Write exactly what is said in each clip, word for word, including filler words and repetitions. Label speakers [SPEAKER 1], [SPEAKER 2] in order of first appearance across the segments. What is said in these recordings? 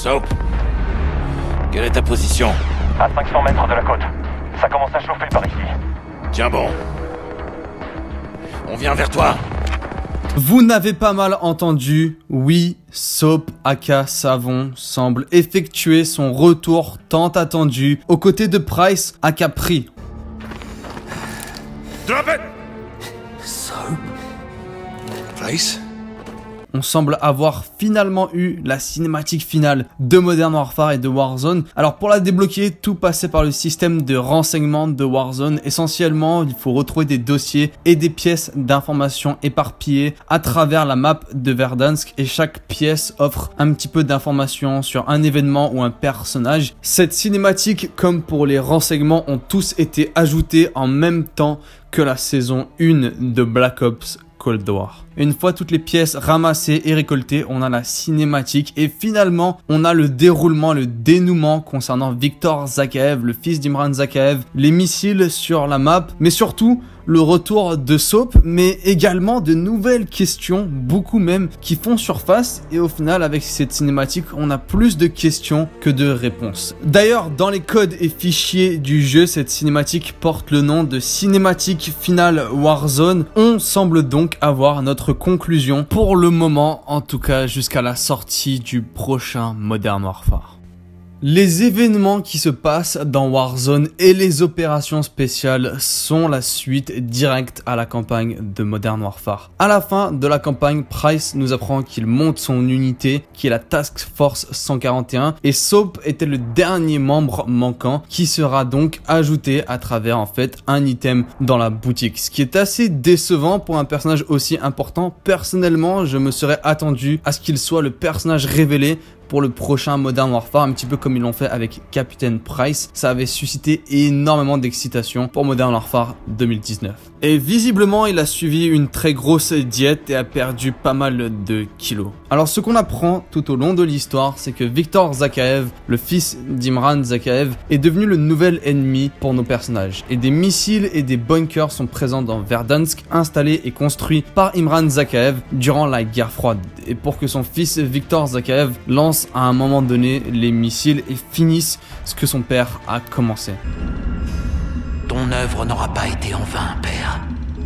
[SPEAKER 1] Soap, quelle est ta position?
[SPEAKER 2] À cinq cents mètres de la côte. Ça commence à chauffer par ici.
[SPEAKER 1] Tiens bon. On vient vers toi.
[SPEAKER 3] Vous n'avez pas mal entendu, oui, Soap aka Savon semble effectuer son retour tant attendu aux côtés de Price aka Pri.
[SPEAKER 1] Drop it!
[SPEAKER 4] Soap? Price?
[SPEAKER 3] On semble avoir finalement eu la cinématique finale de Modern Warfare et de Warzone. Alors pour la débloquer, tout passait par le système de renseignement de Warzone. Essentiellement, il faut retrouver des dossiers et des pièces d'informations éparpillées à travers la map de Verdansk et chaque pièce offre un petit peu d'informations sur un événement ou un personnage. Cette cinématique, comme pour les renseignements, ont tous été ajoutés en même temps que la saison un de Black Ops Cold War. Une fois toutes les pièces ramassées et récoltées, on a la cinématique et finalement on a le déroulement, le dénouement concernant Viktor Zakhaev, le fils d'Imran Zakhaev, les missiles sur la map, mais surtout le retour de Soap, mais également de nouvelles questions, beaucoup même, qui font surface et au final avec cette cinématique on a plus de questions que de réponses. D'ailleurs dans les codes et fichiers du jeu, cette cinématique porte le nom de cinématique finale Warzone. On semble donc avoir notre conclusion pour le moment, en tout cas jusqu'à la sortie du prochain Modern Warfare. Les événements qui se passent dans Warzone et les opérations spéciales sont la suite directe à la campagne de Modern Warfare. À la fin de la campagne, Price nous apprend qu'il monte son unité, qui est la Task Force cent quarante et un, et Soap était le dernier membre manquant qui sera donc ajouté à travers en fait un item dans la boutique. Ce qui est assez décevant pour un personnage aussi important. Personnellement, je me serais attendu à ce qu'il soit le personnage révélé pour le prochain Modern Warfare, un petit peu comme ils l'ont fait avec Captain Price. Ça avait suscité énormément d'excitation pour Modern Warfare deux mille dix-neuf. Et visiblement, il a suivi une très grosse diète et a perdu pas mal de kilos. Alors ce qu'on apprend tout au long de l'histoire, c'est que Viktor Zakhaev, le fils d'Imran Zakhaev, est devenu le nouvel ennemi pour nos personnages. Et des missiles et des bunkers sont présents dans Verdansk, installés et construits par Imran Zakhaev durant la guerre froide. Et pour que son fils Viktor Zakhaev lance à un moment donné les missiles et finisse ce que son père a commencé.
[SPEAKER 4] Ton œuvre n'aura pas été en vain, père.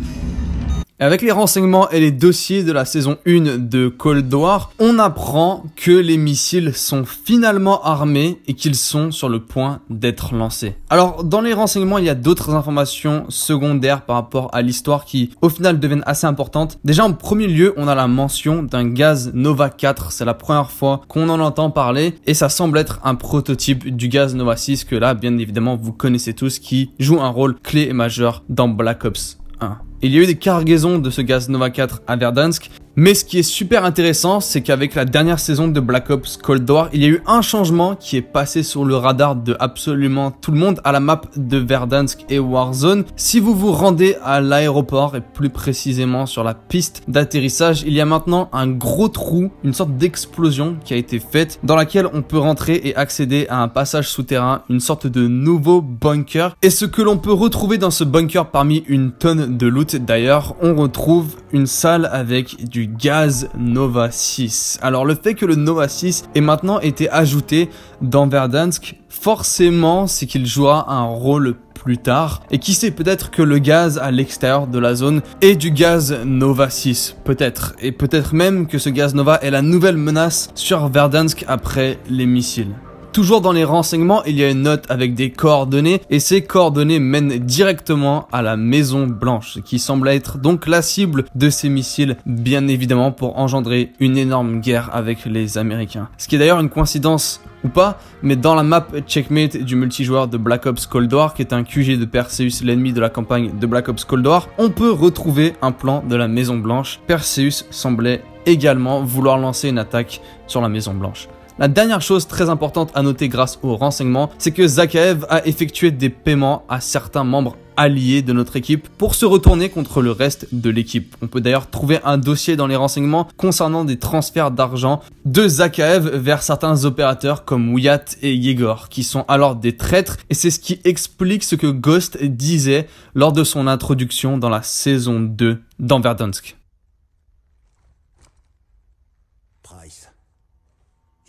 [SPEAKER 3] Avec les renseignements et les dossiers de la saison un de Cold War, on apprend que les missiles sont finalement armés et qu'ils sont sur le point d'être lancés. Alors, dans les renseignements, il y a d'autres informations secondaires par rapport à l'histoire qui, au final, deviennent assez importantes. Déjà, en premier lieu, on a la mention d'un gaz Nova quatre. C'est la première fois qu'on en entend parler et ça semble être un prototype du gaz Nova six que là, bien évidemment, vous connaissez tous, qui joue un rôle clé et majeur dans Black Ops un. Il y a eu des cargaisons de ce gaz Nova quatre à Verdansk, mais ce qui est super intéressant, c'est qu'avec la dernière saison de Black Ops Cold War, il y a eu un changement qui est passé sur le radar de absolument tout le monde à la map de Verdansk et Warzone. Si vous vous rendez à l'aéroport et plus précisément sur la piste d'atterrissage, il y a maintenant un gros trou, une sorte d'explosion qui a été faite dans laquelle on peut rentrer et accéder à un passage souterrain, une sorte de nouveau bunker. Et ce que l'on peut retrouver dans ce bunker parmi une tonne de loot d'ailleurs, on retrouve une salle avec du gaz Nova six. Alors le fait que le Nova six ait maintenant été ajouté dans Verdansk, forcément c'est qu'il jouera un rôle plus tard. Et qui sait, peut-être que le gaz à l'extérieur de la zone est du gaz Nova six, peut-être. Et peut-être même que ce gaz Nova est la nouvelle menace sur Verdansk après les missiles. Toujours dans les renseignements, il y a une note avec des coordonnées et ces coordonnées mènent directement à la Maison Blanche, qui semble être donc la cible de ces missiles, bien évidemment pour engendrer une énorme guerre avec les Américains. Ce qui est d'ailleurs une coïncidence ou pas, mais dans la map checkmate du multijoueur de Black Ops Cold War, qui est un Q G de Perseus, l'ennemi de la campagne de Black Ops Cold War, on peut retrouver un plan de la Maison Blanche. Perseus semblait également vouloir lancer une attaque sur la Maison Blanche. La dernière chose très importante à noter grâce aux renseignements, c'est que Zakhaev a effectué des paiements à certains membres alliés de notre équipe pour se retourner contre le reste de l'équipe. On peut d'ailleurs trouver un dossier dans les renseignements concernant des transferts d'argent de Zakhaev vers certains opérateurs comme Wyatt et Yegor, qui sont alors des traîtres, et c'est ce qui explique ce que Ghost disait lors de son introduction dans la saison deux dans Verdansk.
[SPEAKER 4] Price, il y a un truc qui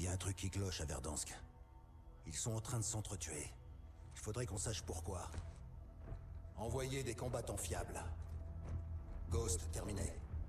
[SPEAKER 5] cloche à Verdansk. Ils sont en train de s'entretuer. Il faudrait qu'on sache pourquoi. Envoyez des combattants fiables. Ghost, terminé.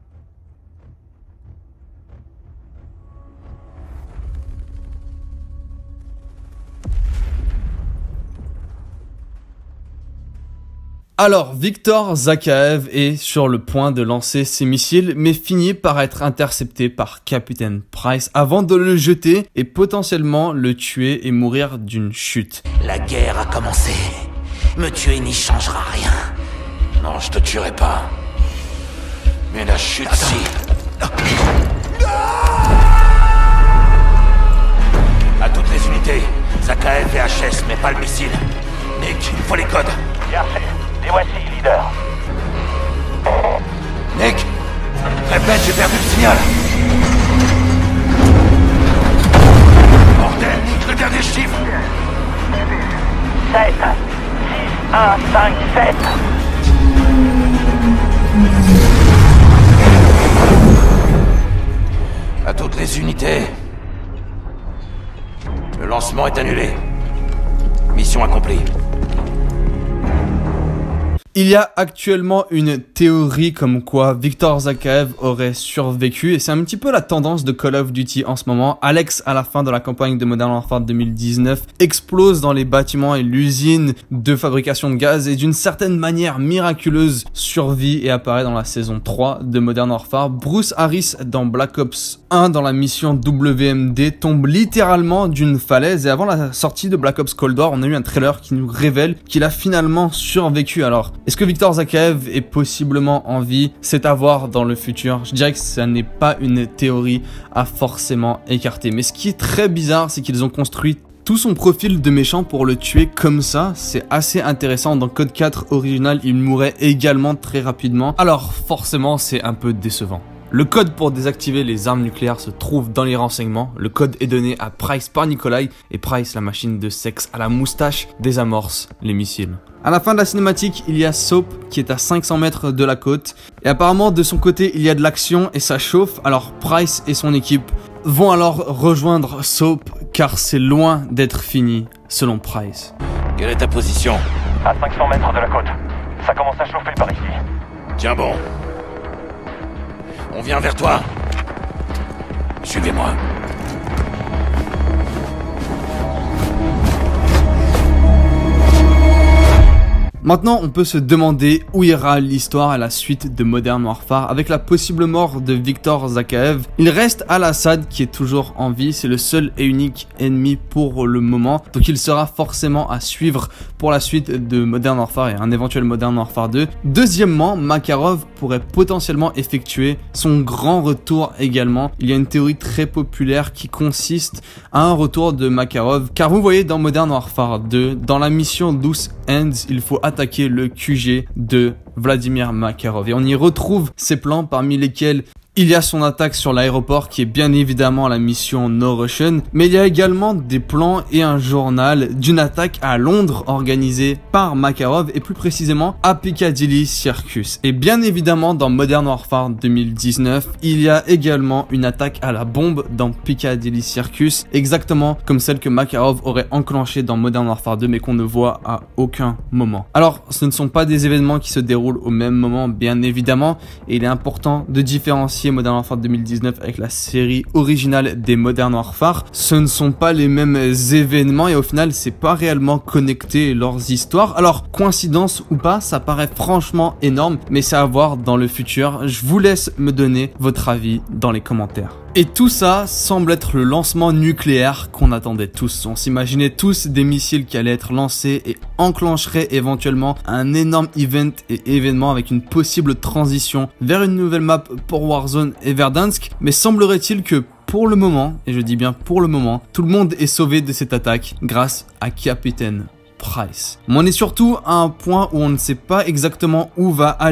[SPEAKER 3] Alors, Viktor Zakhaev est sur le point de lancer ses missiles, mais finit par être intercepté par Capitaine Price avant de le jeter et potentiellement le tuer et mourir d'une chute.
[SPEAKER 4] La guerre a commencé. Me tuer n'y changera rien.
[SPEAKER 1] Non, je te tuerai pas. Mais la chute, si.
[SPEAKER 2] À toutes les unités, Zakhaev et H S, mais pas le missile. Nick, il faut les codes. Bien fait. Les voici, leader.
[SPEAKER 1] Nick, répète, j'ai perdu le signal.
[SPEAKER 2] Bordel, Nick, le dernier chiffre. sept, six, un, cinq, sept.
[SPEAKER 1] À toutes les unités. Le lancement est annulé. Mission accomplie.
[SPEAKER 3] Il y a actuellement une théorie comme quoi Viktor Zakhaev aurait survécu et c'est un petit peu la tendance de Call of Duty en ce moment. Alex, à la fin de la campagne de Modern Warfare deux mille dix-neuf, explose dans les bâtiments et l'usine de fabrication de gaz et d'une certaine manière miraculeuse survit et apparaît dans la saison trois de Modern Warfare. Bruce Harris dans Black Ops un dans la mission W M D tombe littéralement d'une falaise et avant la sortie de Black Ops Cold War, on a eu un trailer qui nous révèle qu'il a finalement survécu. Alors, est-ce que Viktor Zakhaev est possiblement en vie? C'est à voir dans le futur. Je dirais que ça n'est pas une théorie à forcément écarter. Mais ce qui est très bizarre, c'est qu'ils ont construit tout son profil de méchant pour le tuer comme ça. C'est assez intéressant. Dans Code quatre original, il mourait également très rapidement. Alors forcément, c'est un peu décevant. Le code pour désactiver les armes nucléaires se trouve dans les renseignements. Le code est donné à Price par Nikolai et Price, la machine de sexe à la moustache, désamorce les missiles. À la fin de la cinématique, il y a Soap qui est à cinq cents mètres de la côte. Et apparemment, de son côté, il y a de l'action et ça chauffe. Alors Price et son équipe vont alors rejoindre Soap car c'est loin d'être fini, selon Price.
[SPEAKER 1] Quelle est ta position?
[SPEAKER 2] À cinq cents mètres de la côte. Ça commence à chauffer par ici.
[SPEAKER 1] Tiens bon. On vient vers toi. Suivez-moi.
[SPEAKER 3] Maintenant, on peut se demander où ira l'histoire à la suite de Modern Warfare avec la possible mort de Viktor Zakhaev. Il reste Al-Assad qui est toujours en vie, c'est le seul et unique ennemi pour le moment, donc il sera forcément à suivre pour la suite de Modern Warfare et un éventuel Modern Warfare deux. Deuxièmement, Makarov pourrait potentiellement effectuer son grand retour également. Il y a une théorie très populaire qui consiste à un retour de Makarov, car vous voyez dans Modern Warfare deux, dans la mission Loose Ends, il faut attaquer le Q G de Vladimir Makarov et on y retrouve ses plans parmi lesquels il y a son attaque sur l'aéroport qui est bien évidemment la mission No Russian, mais il y a également des plans et un journal d'une attaque à Londres organisée par Makarov et plus précisément à Piccadilly Circus. Et bien évidemment dans Modern Warfare deux mille dix-neuf, il y a également une attaque à la bombe dans Piccadilly Circus, exactement comme celle que Makarov aurait enclenchée dans Modern Warfare deux mais qu'on ne voit à aucun moment. Alors ce ne sont pas des événements qui se déroulent au même moment bien évidemment et il est important de différencier Modern Warfare deux mille dix-neuf avec la série originale des Modern Warfare. Ce ne sont pas les mêmes événements et au final c'est pas réellement connecté leurs histoires. Alors coïncidence ou pas, ça paraît franchement énorme mais c'est à voir dans le futur. Je vous laisse me donner votre avis dans les commentaires. Et tout ça semble être le lancement nucléaire qu'on attendait tous. On s'imaginait tous des missiles qui allaient être lancés et enclencheraient éventuellement un énorme event et événement avec une possible transition vers une nouvelle map pour Warzone et Verdansk. Mais semblerait-il que pour le moment, et je dis bien pour le moment, tout le monde est sauvé de cette attaque grâce à Capitaine Price. Mais on est surtout à un point où on ne sait pas exactement où va aller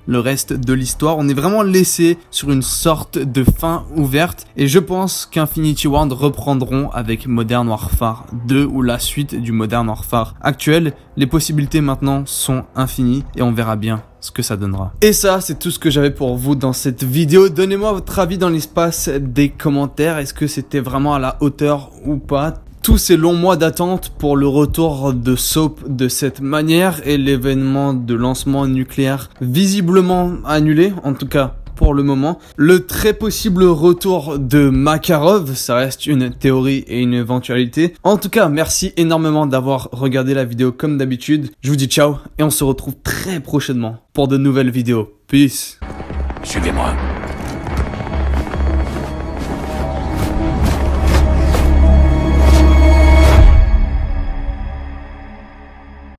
[SPEAKER 3] le reste de l'histoire. On est vraiment laissé sur une sorte de fin ouverte et je pense qu'Infinity Ward reprendront avec Modern Warfare deux ou la suite du Modern Warfare actuel. Les possibilités maintenant sont infinies et on verra bien ce que ça donnera. Et ça, c'est tout ce que j'avais pour vous dans cette vidéo. Donnez-moi votre avis dans l'espace des commentaires. Est-ce que c'était vraiment à la hauteur ou pas? Tous ces longs mois d'attente pour le retour de Soap de cette manière et l'événement de lancement nucléaire visiblement annulé, en tout cas pour le moment. Le très possible retour de Makarov, ça reste une théorie et une éventualité. En tout cas, merci énormément d'avoir regardé la vidéo comme d'habitude. Je vous dis ciao et on se retrouve très prochainement pour de nouvelles vidéos. Peace.
[SPEAKER 1] Suivez-moi.